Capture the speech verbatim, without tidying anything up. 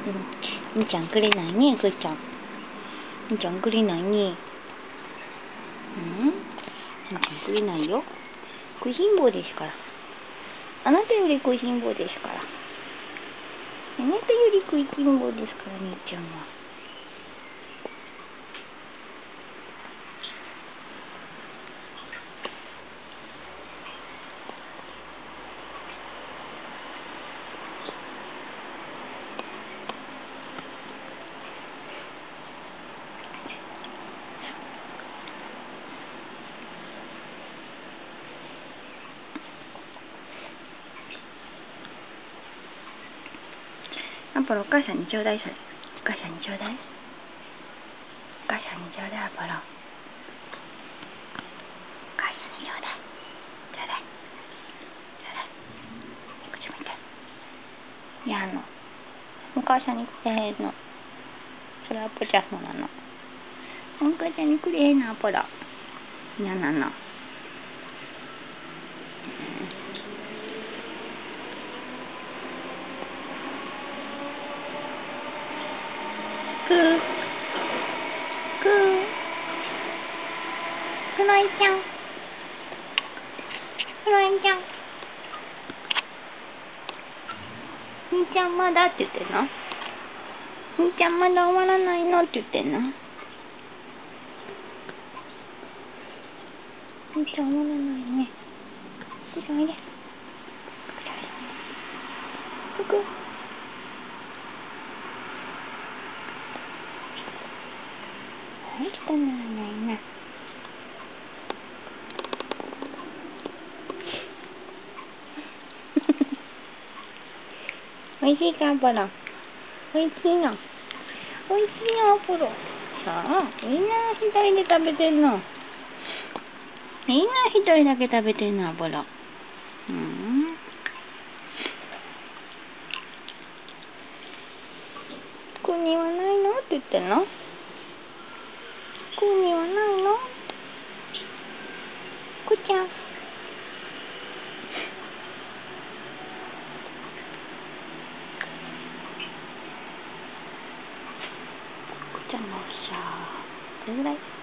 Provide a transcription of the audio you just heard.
うん。みーちゃんくれないね、くーちゃん。みーちゃんくれないね。うん。みーちゃんくれないよ。食いしん坊ですから。あなたより食いしん坊ですから。あなたより食いしん坊ですから、みーちゃんは。アポロ、お母さんにちょうだい、それ。お母さんにちょうだい。お母さんにちょうだい、アポロ。お母さんにちょうだい。ちょうだい。ちょうだい。こっち見て。いや、あの、お母さんにくれへんの。それアポちゃんのなの。お母ちゃんにくれへんの、アポロ。いやなの。くー。くー。くのいちゃん。くのいちゃん。みーちゃんまだって言ってんの？みーちゃんまだ終わらないのって言ってんの？みーちゃん終わらないね。くーちゃんおいで。くく。はい、来たな、ないな。おいしいか、アポロ。おいしいの。おいしいよ、アポロ。さあ、みんな一人で食べてんの。みんな一人だけ食べてんの、アポロ。うん。くーにはないのって言ってんの？くーにはないの？くーちゃん。くーちゃんのおしゃー。これぐらい。